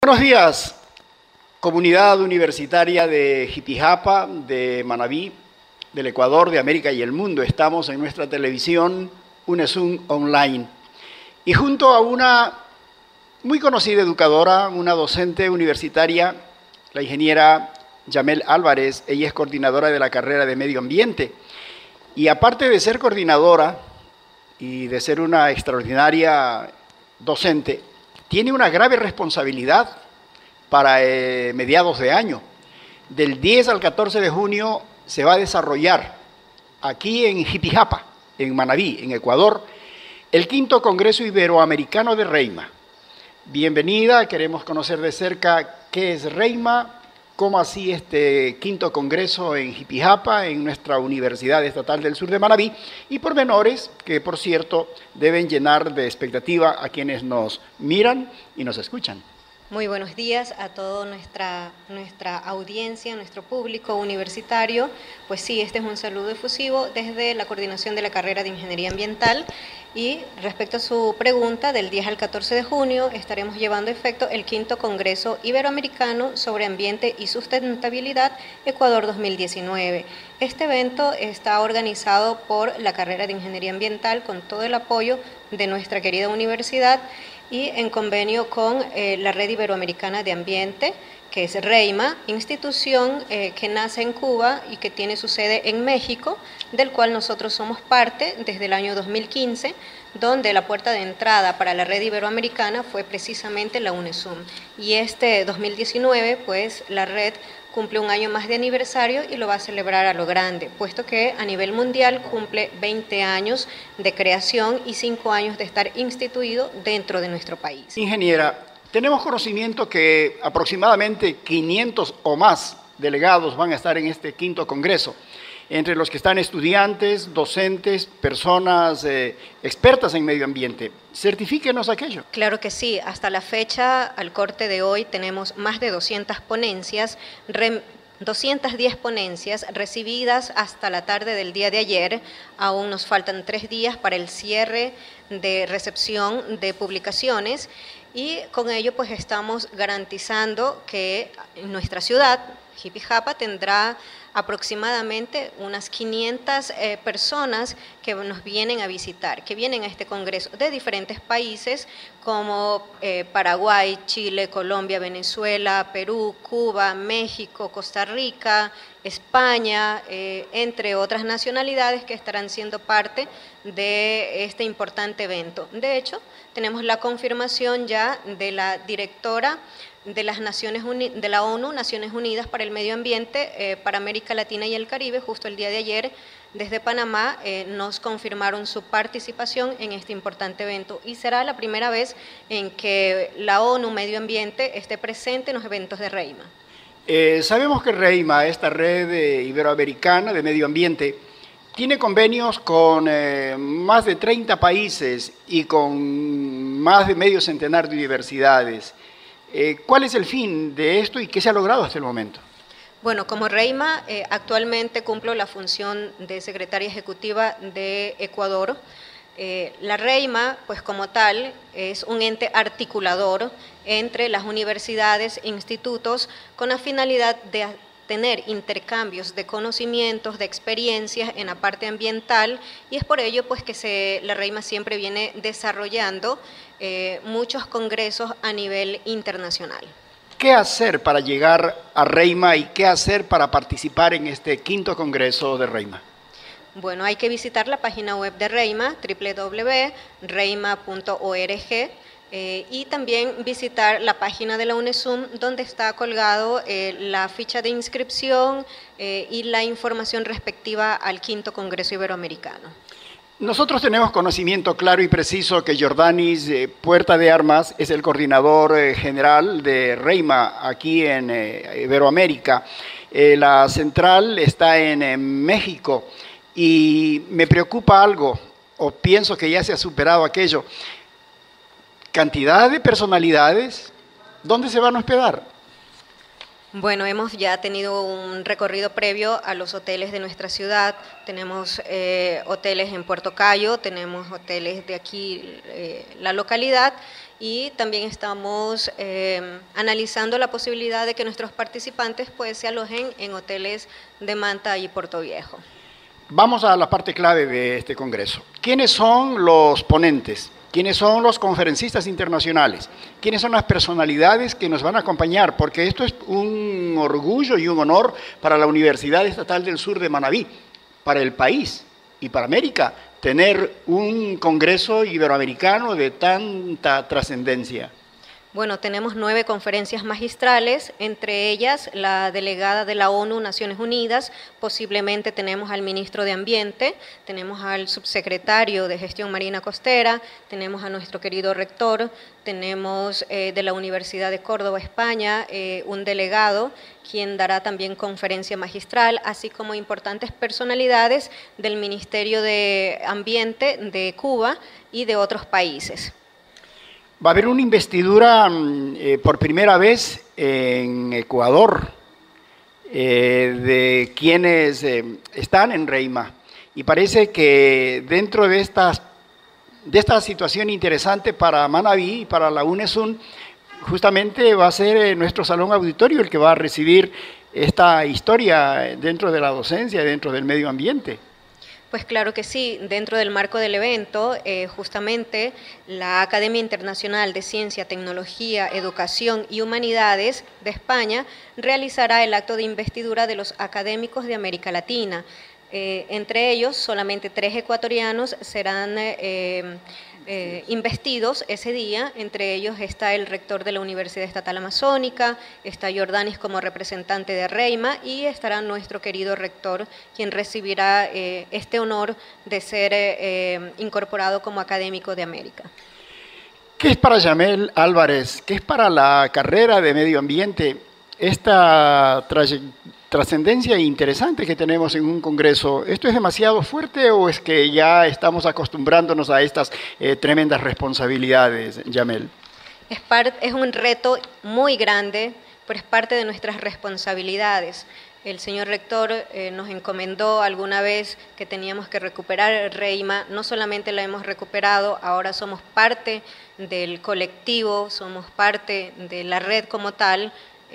Buenos días, comunidad universitaria de Jipijapa, de Manabí, del Ecuador, de América y el mundo. Estamos en nuestra televisión UNESUM Online. Y junto a una muy conocida educadora, una docente universitaria, la ingeniera Yamel Álvarez, ella es coordinadora de la carrera de Medio Ambiente. Y aparte de ser coordinadora y de ser una extraordinaria docente, tiene una grave responsabilidad para mediados de año. Del 10 al 14 de junio se va a desarrollar aquí en Jipijapa, en Manabí, en Ecuador, el 5º Congreso Iberoamericano de Reima. Bienvenida, queremos conocer de cerca qué es Reima, cómo así este 5º Congreso en Jipijapa, en nuestra Universidad Estatal del Sur de Manabí, y pormenores que, por cierto, deben llenar de expectativa a quienes nos miran y nos escuchan. Muy buenos días a toda nuestra audiencia, nuestro público universitario. Pues sí, este es un saludo efusivo desde la coordinación de la carrera de Ingeniería Ambiental. Y respecto a su pregunta, del 10 al 14 de junio estaremos llevando a efecto el 5º Congreso Iberoamericano sobre Ambiente y Sustentabilidad Ecuador 2019. Este evento está organizado por la carrera de Ingeniería Ambiental con todo el apoyo de nuestra querida universidad y en convenio con la Red Iberoamericana de Ambiente, que es Reima, institución que nace en Cuba y que tiene su sede en México, del cual nosotros somos parte desde el año 2015, donde la puerta de entrada para la Red Iberoamericana fue precisamente la UNESUM. Y este 2019, pues la red cumple un año más de aniversario y lo va a celebrar a lo grande, puesto que a nivel mundial cumple 20 años de creación y 5 años de estar instituido dentro de nuestro país. Ingeniera, tenemos conocimiento que aproximadamente 500 o más delegados van a estar en este 5º Congreso, entre los que están estudiantes, docentes, personas expertas en medio ambiente. Certifíquenos aquello. Claro que sí. Hasta la fecha, al corte de hoy, tenemos más de 200 ponencias, 210 ponencias recibidas hasta la tarde del día de ayer. Aún nos faltan 3 días para el cierre de recepción de publicaciones y con ello pues estamos garantizando que nuestra ciudad, Jipijapa, tendrá aproximadamente unas 500 personas que nos vienen a visitar, que vienen a este congreso de diferentes países como Paraguay, Chile, Colombia, Venezuela, Perú, Cuba, México, Costa Rica, España, entre otras nacionalidades que estarán siendo parte de este importante evento. De hecho, tenemos la confirmación ya de la directora de la ONU, Naciones Unidas para el Medio Ambiente, para América Latina y el Caribe. Justo el día de ayer, desde Panamá, nos confirmaron su participación en este importante evento y será la primera vez en que la ONU Medio Ambiente esté presente en los eventos de Reima. Sabemos que Reima, esta red iberoamericana de medio ambiente, tiene convenios con más de 30 países y con más de medio centenar de universidades. ¿Cuál es el fin de esto y qué se ha logrado hasta el momento? Bueno, como Reima, actualmente cumplo la función de secretaria ejecutiva de Ecuador. La Reima, pues como tal, es un ente articulador entre las universidades e institutos con la finalidad de tener intercambios de conocimientos, de experiencias en la parte ambiental, y es por ello pues que la Reima siempre viene desarrollando muchos congresos a nivel internacional. ¿Qué hacer para llegar a Reima y qué hacer para participar en este 5º Congreso de Reima? Bueno, hay que visitar la página web de Reima, www.reima.org, y también visitar la página de la UNESUM, donde está colgado la ficha de inscripción y la información respectiva al 5º Congreso Iberoamericano. Nosotros tenemos conocimiento claro y preciso que Jordanis Puerta de Armas es el coordinador general de Reima aquí en Iberoamérica. La central está en México y me preocupa algo, o pienso que ya se ha superado aquello. Cantidad de personalidades, ¿dónde se van a hospedar? Bueno, hemos ya tenido un recorrido previo a los hoteles de nuestra ciudad. Tenemos hoteles en Puerto Cayo, tenemos hoteles de aquí, la localidad, y también estamos analizando la posibilidad de que nuestros participantes pues, se alojen en hoteles de Manta y Puerto Viejo. Vamos a la parte clave de este congreso. ¿Quiénes son los ponentes? ¿Quiénes son los conferencistas internacionales? ¿Quiénes son las personalidades que nos van a acompañar? Porque esto es un orgullo y un honor para la Universidad Estatal del Sur de Manabí, para el país y para América, tener un congreso iberoamericano de tanta trascendencia. Bueno, tenemos 9 conferencias magistrales, entre ellas la delegada de la ONU, Naciones Unidas, posiblemente tenemos al ministro de Ambiente, tenemos al subsecretario de Gestión Marina Costera, tenemos a nuestro querido rector, tenemos de la Universidad de Córdoba, España, un delegado, quien dará también conferencia magistral, así como importantes personalidades del Ministerio de Ambiente de Cuba y de otros países. Va a haber una investidura por primera vez en Ecuador de quienes están en Reima. Y parece que dentro de esta situación interesante para Manabí y para la UNESUN, justamente va a ser nuestro salón auditorio el que va a recibir esta historia dentro de la docencia, dentro del medio ambiente. Pues claro que sí, dentro del marco del evento, justamente la Academia Internacional de Ciencia, Tecnología, Educación y Humanidades de España realizará el acto de investidura de los académicos de América Latina. Entre ellos, solamente 3 ecuatorianos serán investidos ese día, entre ellos está el rector de la Universidad Estatal Amazónica, está Jordanis como representante de Reima y estará nuestro querido rector, quien recibirá este honor de ser incorporado como académico de América. ¿Qué es para Yamel Álvarez? ¿Qué es para la carrera de medio ambiente esta trascendencia interesante que tenemos en un congreso? ¿Esto es demasiado fuerte o es que ya estamos acostumbrándonos a estas tremendas responsabilidades, Yamel? Es un reto muy grande, pero es parte de nuestras responsabilidades. El señor rector nos encomendó alguna vez que teníamos que recuperar Reima, no solamente la hemos recuperado, ahora somos parte del colectivo, somos parte de la red como tal,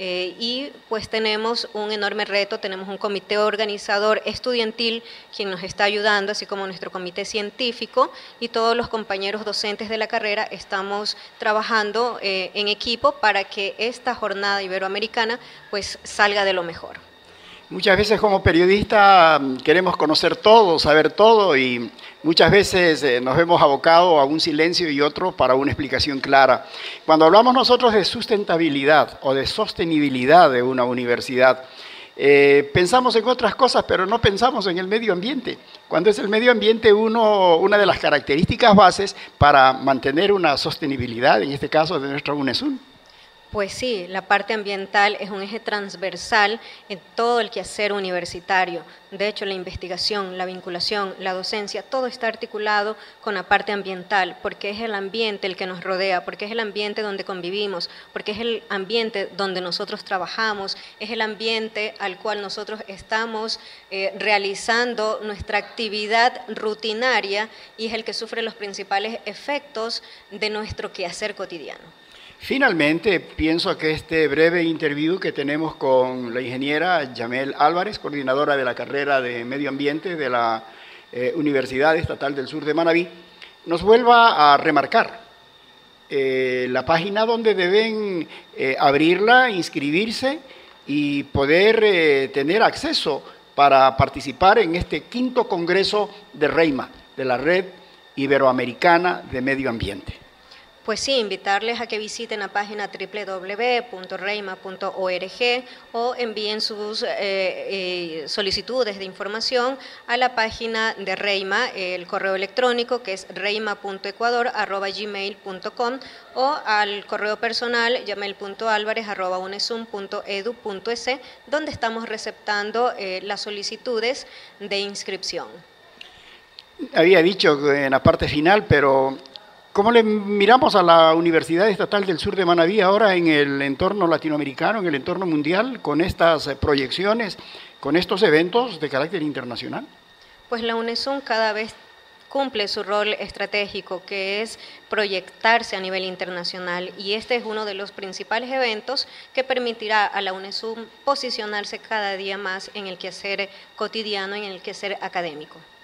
y pues tenemos un enorme reto, tenemos un comité organizador estudiantil quien nos está ayudando, así como nuestro comité científico y todos los compañeros docentes de la carrera estamos trabajando en equipo para que esta jornada iberoamericana pues salga de lo mejor. Muchas veces como periodista queremos conocer todo, saber todo y muchas veces nos vemos abocados a un silencio y otro para una explicación clara. Cuando hablamos nosotros de sustentabilidad o de sostenibilidad de una universidad, pensamos en otras cosas, pero no pensamos en el medio ambiente. Cuando es el medio ambiente una de las características bases para mantener una sostenibilidad, en este caso de nuestra UNESUN. Pues sí, la parte ambiental es un eje transversal en todo el quehacer universitario. De hecho, la investigación, la vinculación, la docencia, todo está articulado con la parte ambiental, porque es el ambiente el que nos rodea, porque es el ambiente donde convivimos, porque es el ambiente donde nosotros trabajamos, es el ambiente al cual nosotros estamos realizando nuestra actividad rutinaria y es el que sufre los principales efectos de nuestro quehacer cotidiano. Finalmente, pienso que este breve interview que tenemos con la ingeniera Yamel Álvarez, coordinadora de la carrera de Medio Ambiente de la Universidad Estatal del Sur de Manabí, nos vuelva a remarcar la página donde deben abrirla, inscribirse y poder tener acceso para participar en este 5º Congreso de Reima, de la Red Iberoamericana de Medio Ambiente. Pues sí, invitarles a que visiten la página www.reima.org o envíen sus solicitudes de información a la página de Reima, el correo electrónico que es reima.ecuador@gmail.com o al correo personal yamel.alvarez@unesum.edu.es, donde estamos receptando las solicitudes de inscripción. Había dicho en la parte final, pero ¿Cómo le miramos a la Universidad Estatal del Sur de Manabí ahora en el entorno latinoamericano, en el entorno mundial, con estas proyecciones, con estos eventos de carácter internacional? Pues la UNESUM cada vez cumple su rol estratégico, que es proyectarse a nivel internacional, y este es uno de los principales eventos que permitirá a la UNESUM posicionarse cada día más en el quehacer cotidiano y en el quehacer académico.